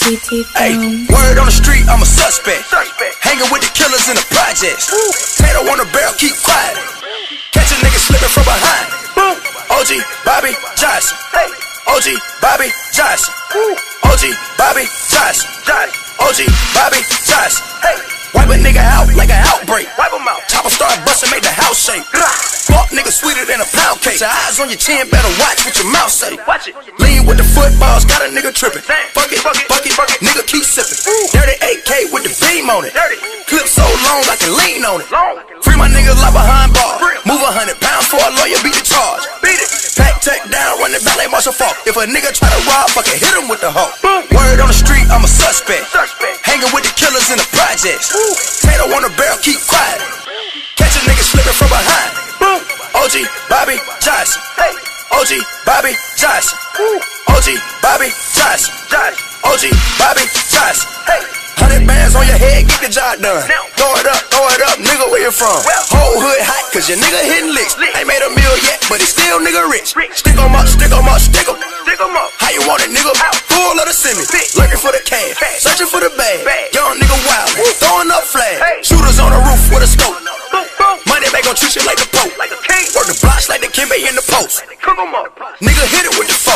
Hey, word on the street, I'm a suspect. Hanging with the killers in the projects. Tato on the barrel, keep quiet. Catch a nigga slipping from behind. OG Bobby Johnson. OG Bobby Johnson. OG Bobby Johnson. OG Bobby Johnson. Wipe a nigga out like an outbreak. Wipe him out. Chopper start bustin', make the house shake. Fuck nigga sweeter than a pound cake. Your eyes on your chin, better watch what your mouth say. Lean with the footballs, got a nigga trippin'. Fuck it, nigga keep sippin'. Dirty AK with the beam on it. Clip so long I can lean on it. Free my niggas like behind bars. Move 100 pounds for a lawyer, beat the charge. Pack tech down, run the ballet marshal fault. If a nigga try to rob, fucking hit him with the hoe. Word on the street, I'm a suspect. Hanging with the killers in the projects. Tato on the barrel, keep quiet. Catch a nigga slipping from behind. OG Bobby Johnson. OG Bobby Johnson. OG Bobby Johnson. OG Bobby Johnson. 100 bands on your head, get the job done. Throw it up, nigga, where you from? Whole hood hot, cause your nigga hitting licks. Ain't made a meal yet, but he still nigga rich. Stick 'em up, stick 'em up, stick 'em. How you want it, nigga? Full of the semi. Looking for the cash, searching for the bag. Young nigga wild, throwing up flags. Shooters on the roof with a scope. Money make gon' treat you like the Pope. Work the blocks like the Kimbe in the post. Nigga hit it with the phone.